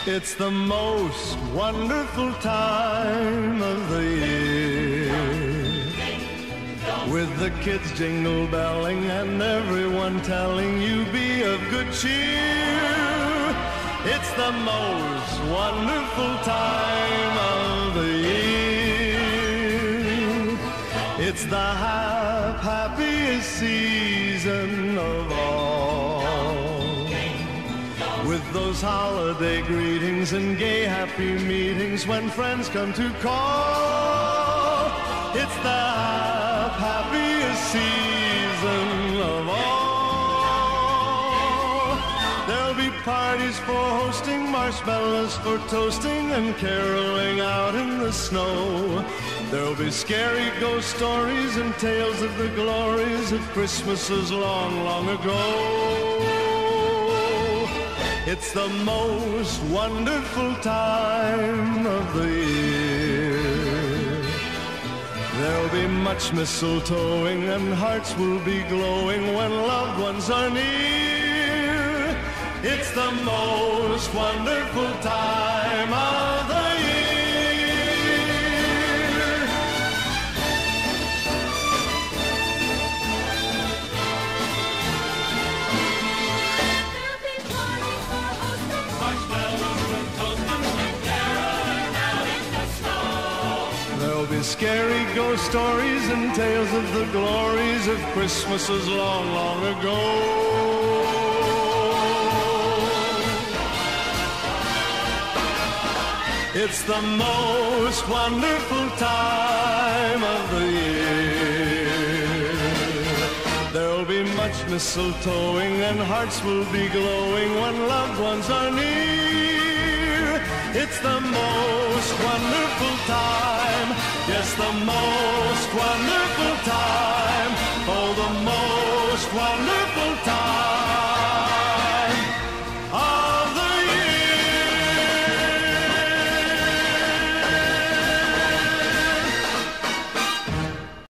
It's the most wonderful time of the year, with the kids jingle belling and everyone telling you be of good cheer. It's the most wonderful time of the year. It's the happiest season of all, with those holiday greetings and gay happy meetings when friends come to call. It's the happiest season of all. There'll be parties for hosting, marshmallows for toasting, and caroling out in the snow. There'll be scary ghost stories and tales of the glories of Christmases long, long ago. It's the most wonderful time of the year. There'll be much mistletoeing and hearts will be glowing when loved ones are near. It's the most wonderful time of the year. There'll be scary ghost stories and tales of the glories of Christmases long, long ago. It's the most wonderful time of the year. There'll be much mistletoeing and hearts will be glowing when loved ones are near. It's the most wonderful time, yes, the most wonderful